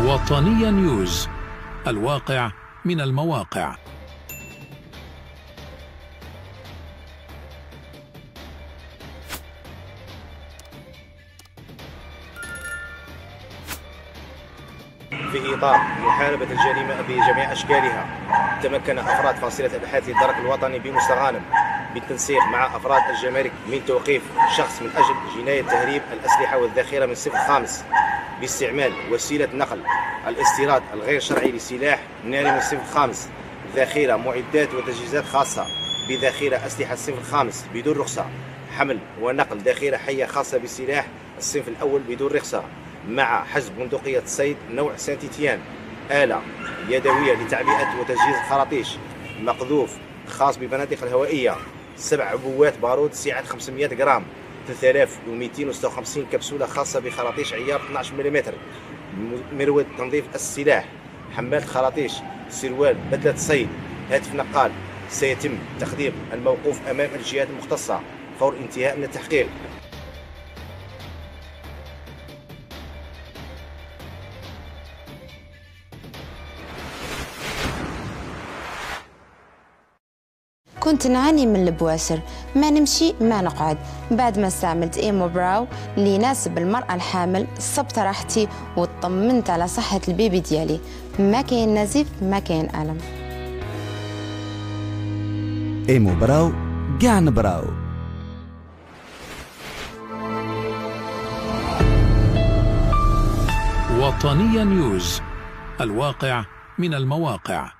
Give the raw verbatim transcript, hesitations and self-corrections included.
وطنية نيوز، الواقع من المواقع. في إطار محاربة الجريمة بجميع أشكالها، تمكن أفراد فصيلة الأبحاث للدرك الوطني بمستغانم بالتنسيق مع أفراد الجمارك من توقيف شخص من أجل جناية تهريب الأسلحة والذخيرة من الصف الخامس باستعمال وسيلة نقل الاستيراد الغير شرعي لسلاح ناري من الصف الخامس، ذخيرة معدات وتجهيزات خاصة بذخيرة أسلحة الصف الخامس بدون رخصة، حمل ونقل ذخيرة حية خاصة بسلاح الصنف الأول بدون رخصة، مع حجز بندقية صيد نوع سانتيتيان، آلة يدوية لتعبئة وتجهيز الخراطيش، مقذوف خاص ببنادق الهوائية، سبع عبوات بارود سعة خمسمائة غرام، ثلاثة آلاف ومئتين وستة وخمسين كبسولة خاصة بخراطيش عيار اثني عشر ملم، مرود تنظيف السلاح، حمالة خراطيش، سروال بدلة صيد، هاتف نقال. سيتم تقديم الموقوف أمام الجهات المختصة فور انتهاء من التحقيق. كنت نعاني من البواسر، ما نمشي ما نقعد. بعد ما استعملت ايمو براو اللي يناسب المرأة الحامل، صبت راحتي وطمنت على صحة البيبي ديالي. ما كاين نزيف، ما كاين ألم. ايمو براو، قاع نبراو. وطنية نيوز، الواقع من المواقع.